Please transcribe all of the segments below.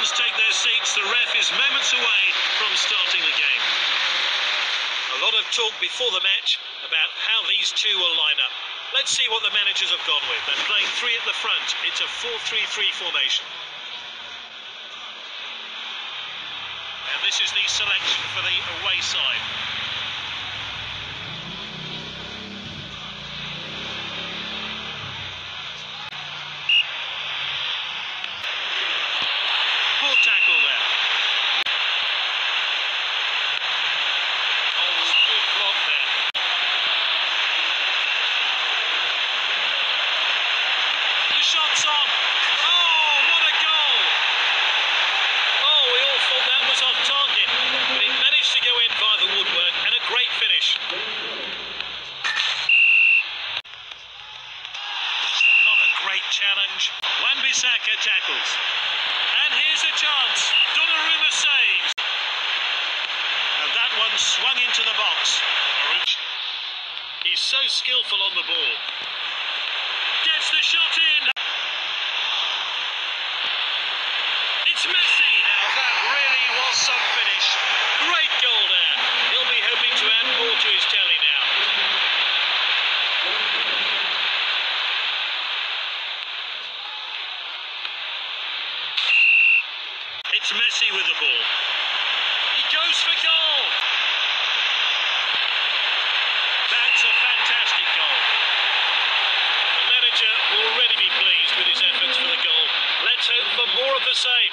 fans take their seats, the ref is moments away from starting the game. A lot of talk before the match about how these two will line up. Let's see what the managers have gone with. They're playing three at the front. It's a 4-3-3 formation. And this is the selection for the away side. Poor tackle there. Oh, good block there. The shot's on. Oh, what a goal! Oh, we all thought that was off target, but it managed to go in via the woodwork, and a great finish. Not a great challenge. Wan-Bissaka tackles. And here's a chance. Donnarumma saves. And that one swung into the box. He's so skillful on the ball. Gets the shot in. It's Messi. Now that really was some finish. Great goal there. He'll be hoping to add more to his tally now. It's Messi with the ball. He goes for goal. That's a fantastic goal. The manager will already be pleased with his efforts for the goal. Let's hope for more of the same.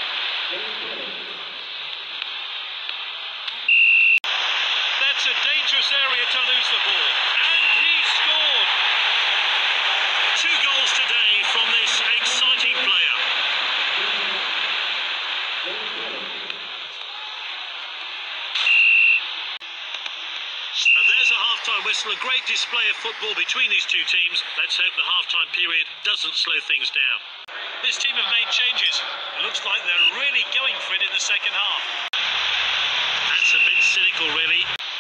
That's a dangerous area to lose the ball. And he scored. 2 goals today from this exciting player. And there's a half-time whistle, a great display of football between these two teams. Let's hope the half-time period doesn't slow things down. This team have made changes. It looks like they're really going for it in the second half. That's a bit cynical, really.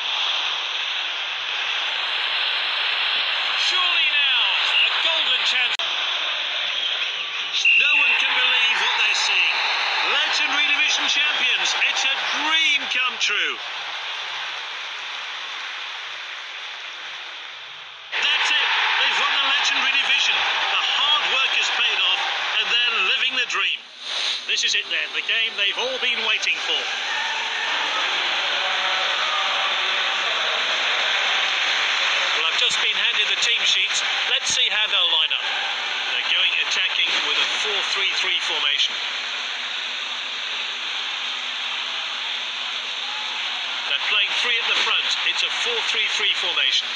Surely now, a golden chance. No one can believe what they're seeing. Legendary Division champions. It's a dream come true. That's it. They've won the Legendary Division. The hard work has paid off, and they're living the dream. This is it then, the game they've all been waiting for. Well, I've just been handed the team sheets. Let's see how they'll line up. They're going attacking with a 4-3-3 formation. They're playing three at the front. It's a 4-3-3 formation.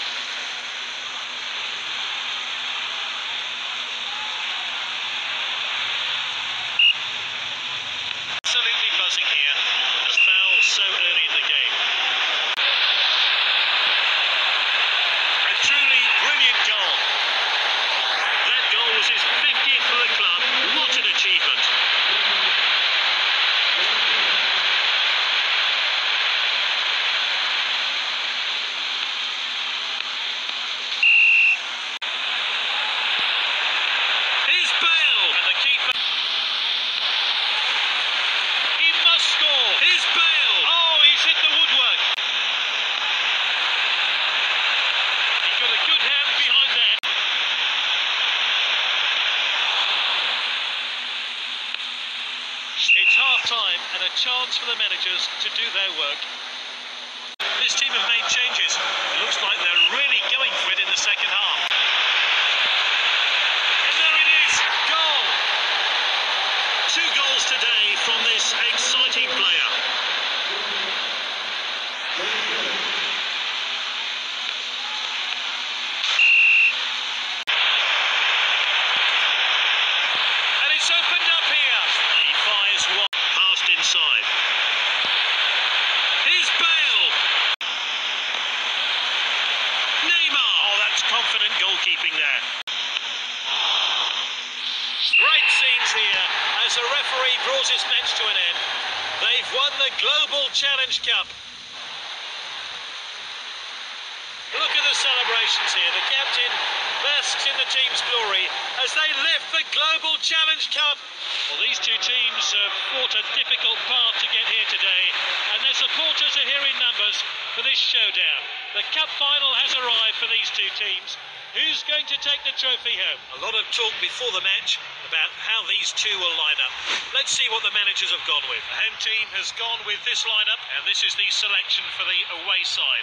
Absolutely buzzing here. A foul so early in the game. A truly brilliant goal. That goal was his 50th for the club. What an achievement. Here's Bale. And the keeper. He must score. Here's Bale. Oh, he's hit the woodwork. He got a good hand behind that. It's half-time and a chance for the managers to do their work. This team have made changes. It looks like they're really going for it in the second half. And there it is. Goal. 2 goals today from this exciting player. And it's opened up here. He fires one. Passed inside. Here's Bale. Neymar. Oh, that's confident goalkeeping there. Great scenes here as the referee draws his match to an end. They've won the Global Challenge Cup. Look at the celebrations here. The captain basks in the team's glory as they lift the Global Challenge Cup. Well, these two teams have fought a difficult path to get here today, and their supporters are here in numbers for this showdown. The cup final has arrived for these two teams. Who's going to take the trophy home? A lot of talk before the match about how these two will line up. Let's see what the managers have gone with. The home team has gone with this lineup, and this is the selection for the away side.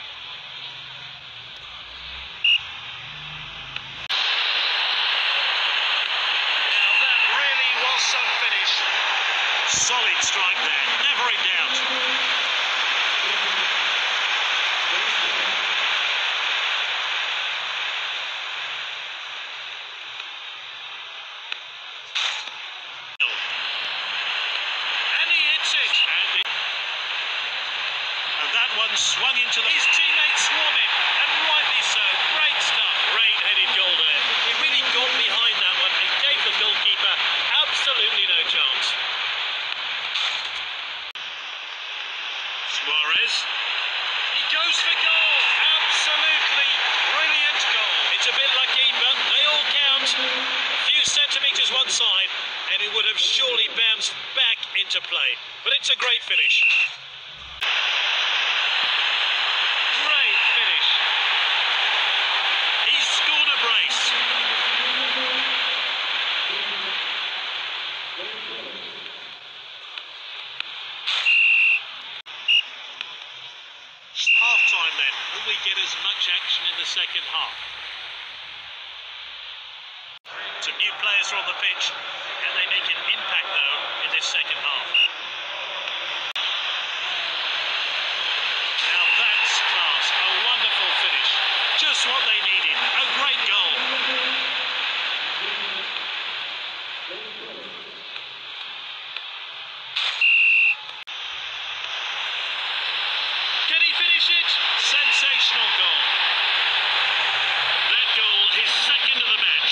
Now that really was some finish. Solid strike there, never in doubt. Swung into his teammates swarm him, and rightly so. Great stuff. Great-headed goal there. He really got behind that one and gave the goalkeeper absolutely no chance. Suarez. He goes for goal. Absolutely brilliant goal. It's a bit lucky, but they all count. A few centimetres one side, and it would have surely bounced back into play. But it's a great finish. Half-time then. Will we get as much action in the second half? Some new players are on the pitch. Can they make an impact though in this second half? Now that's class. A wonderful finish. Just what they needed. A great goal. Sensational goal. That goal, his second of the match.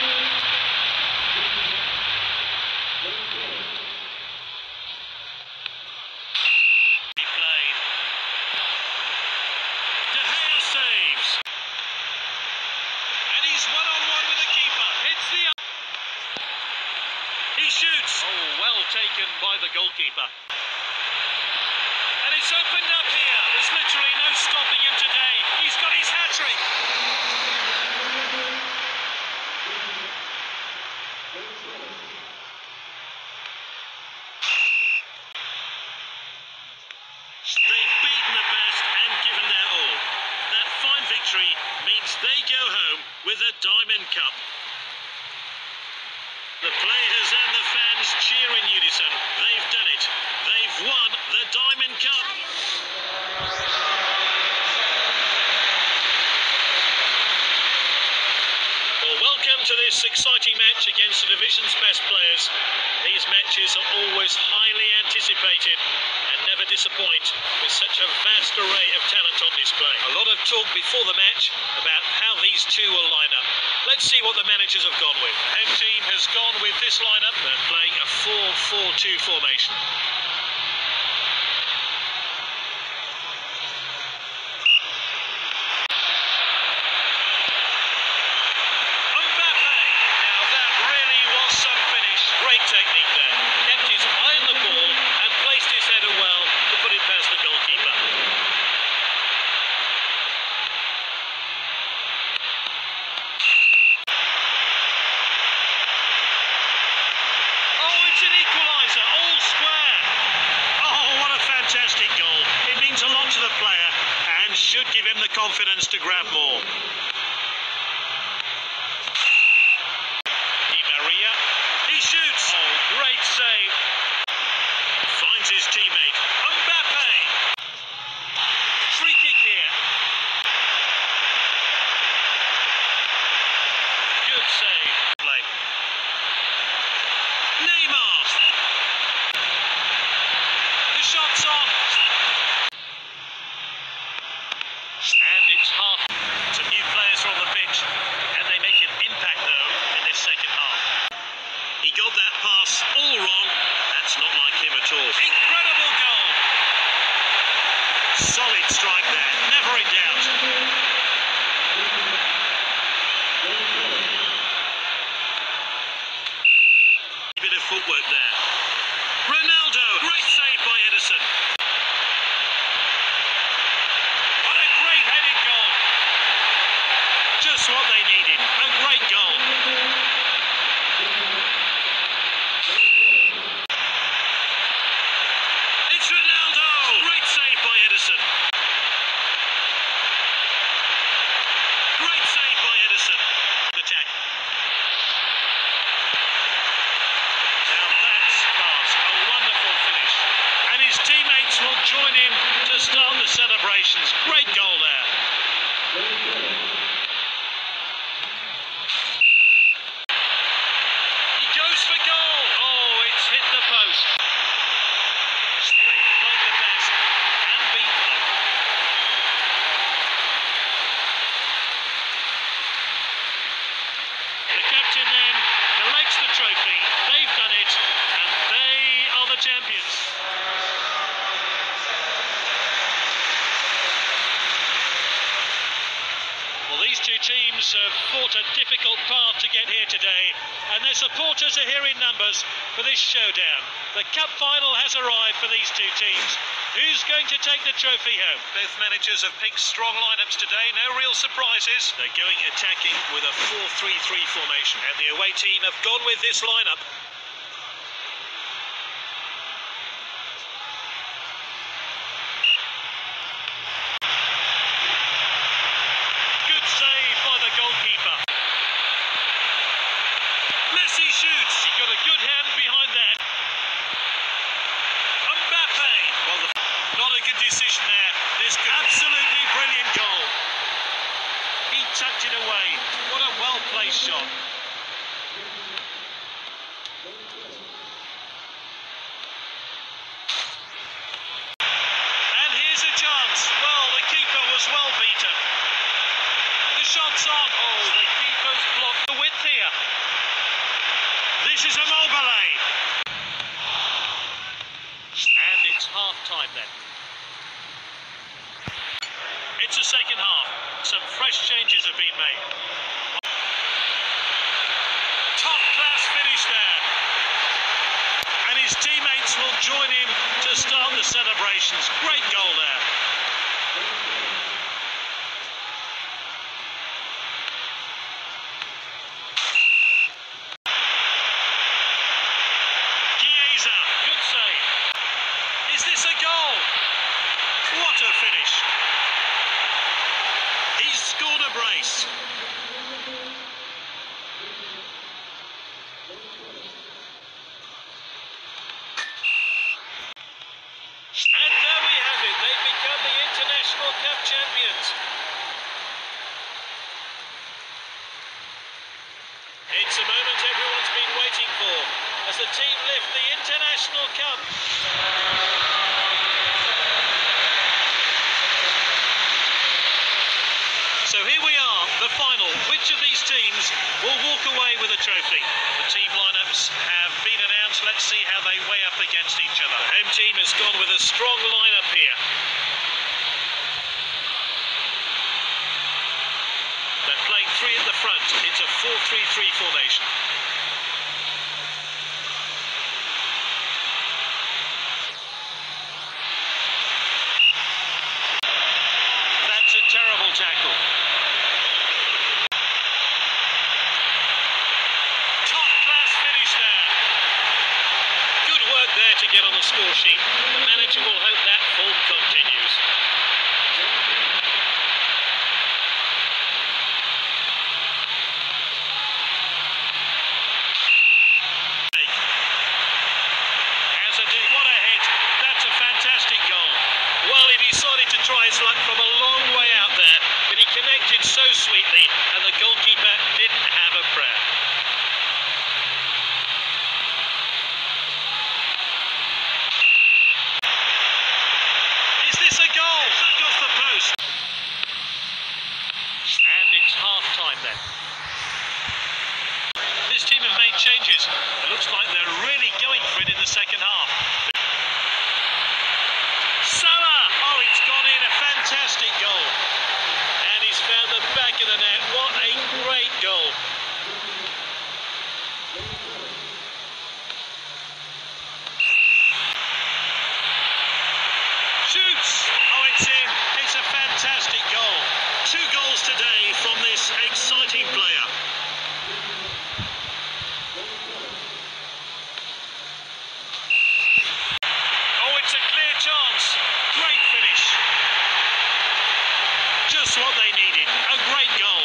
He played. De Gea saves. And he's one-on-one with the keeper. Hits the... He shoots. Oh, well taken by the goalkeeper. And it's opened up here. There's literally no stopping him today. He's got his hat-trick. They've beaten the best and given their all. That fine victory means they go home with a Diamond Cup. The players and the fans cheer in unison. They've done it. They've won the Diamond Cup. Well, welcome to this exciting match against the division's best players. These matches are always highly anticipated and never disappoint with such a vast array of talent on display. A lot of talk before the match about how these two will line up. Let's see what the managers have gone with. The home team has gone with this lineup. They're playing a 4-4-2 formation. Great technique there. Kept his eye on the ball and placed his header well to put it past the goalkeeper. Oh, it's an equaliser, all square. Oh, what a fantastic goal. It means a lot to the player and should give him the confidence to grab more. Shoots. Oh, great save. Finds his teammate. Mbappe. Free kick here. Good save. Play. Neymar. The shot's on. And it's half. Some new players are on the pitch. Can they make an impact though in this second half? He got that pass all wrong. That's not like him at all. Incredible goal. Solid strike there, never in doubt. Divison. What a great headed goal. Just what they needed. A great goal. It's Ronaldo. Great save by Edison. Great save by Edison. Attack. Now that's class. A wonderful finish. And his teammates will join him to start the celebrations. Great goal there. He goes for goal. Oh, it's hit the post. They play their best and beat them. The captain then collects the trophy. They've done it, and they are the champions. Well, these two teams have fought a difficult path to get here today, and their supporters are here in numbers for this showdown. The cup final has arrived for these two teams. Who's going to take the trophy home? Both managers have picked strong lineups today, no real surprises. They're going attacking with a 4-3-3 formation, and the away team have gone with this lineup. Good save by the goalkeeper. Messi shoots. He got a good hand behind that. Mbappe. Well, not a good decision there. This could absolutely brilliant goal. He tucked it away. What a well-placed shot. And here's a chance. Well, the keeper was well beaten. The shot's on. Oh, the keeper's blocked the width here. This is a Mobile. And it's half-time then. It's the second half. Some fresh changes have been made. Top-class finish there. And his teammates will join him to start the celebrations. Great goal there. Good save. Is this a goal? What a finish. He's scored a brace. And there we have it. They've become the International Cup champions. It's a moment everyone's been waiting for as the team lift the International Cup. So here we are, the final. Which of these teams will walk away with a trophy? The team lineups have been announced. Let's see how they weigh up against each other. The home team has gone with a strong lineup here. They're playing three at the front. It's a 4-3-3 formation. That's a terrible tackle. Top-class finish there. Good work there to get on the score sheet. The manager will hope that form continues. What a hit. That's a fantastic goal. Well, he decided to try his luck from a long way out there, but he connected so sweetly, and the goalkeeper didn't have a prayer. Is this a goal? Back off the post. And it's half-time then. This team have made changes. It looks like they're really going for it in the second half. Salah! Oh, it's gone in. A fantastic goal. And he's found the back of the net. What a great goal. shoots! Oh, it's in. It's a fantastic goal. 2 goals today from this exciting player. Oh, it's a clear chance. Great finish. Just what they needed. A great goal.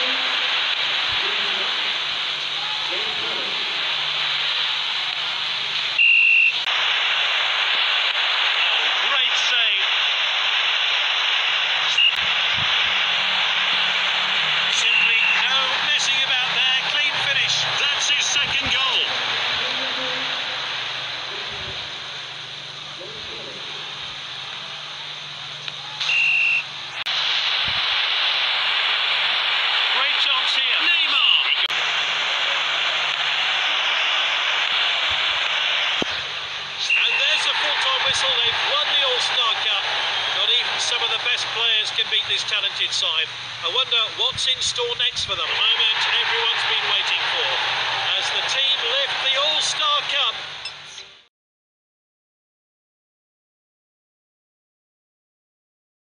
They've won the Allstar Cup. Not even some of the best players can beat this talented side. I wonder what's in store next for them. Moment everyone's been waiting for as the team lift the Allstar